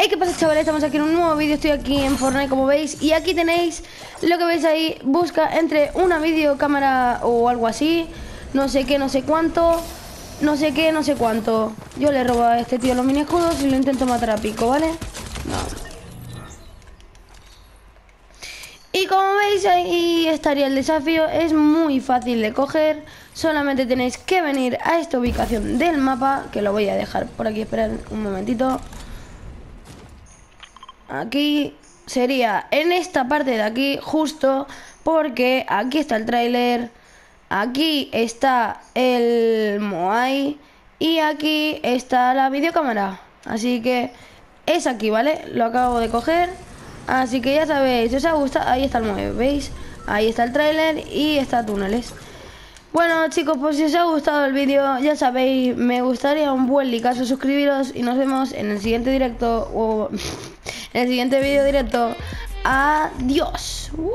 ¿Qué pasa, chavales? Estamos aquí en un nuevo vídeo. Estoy aquí en Fortnite, como veis. Y aquí tenéis lo que veis ahí. Busca entre una videocámara o algo así. No sé qué, no sé cuánto. No sé qué, no sé cuánto. Yo le robo a este tío los mini escudos y lo intento matar a pico, ¿vale? No. Y como veis, ahí estaría el desafío. Es muy fácil de coger. Solamente tenéis que venir a esta ubicación del mapa, que lo voy a dejar por aquí. Esperad un momentito. Aquí sería en esta parte de aquí, justo porque aquí está el tráiler, aquí está el Moai y aquí está la videocámara. Así que es aquí, ¿vale? Lo acabo de coger. Así que ya sabéis, si os ha gustado, ahí está el Moai, ¿veis? Ahí está el tráiler y está túneles. Bueno, chicos, pues si os ha gustado el vídeo, ya sabéis, me gustaría un buen likeazo, suscribiros y nos vemos en el siguiente directo o en el siguiente vídeo directo. Adiós.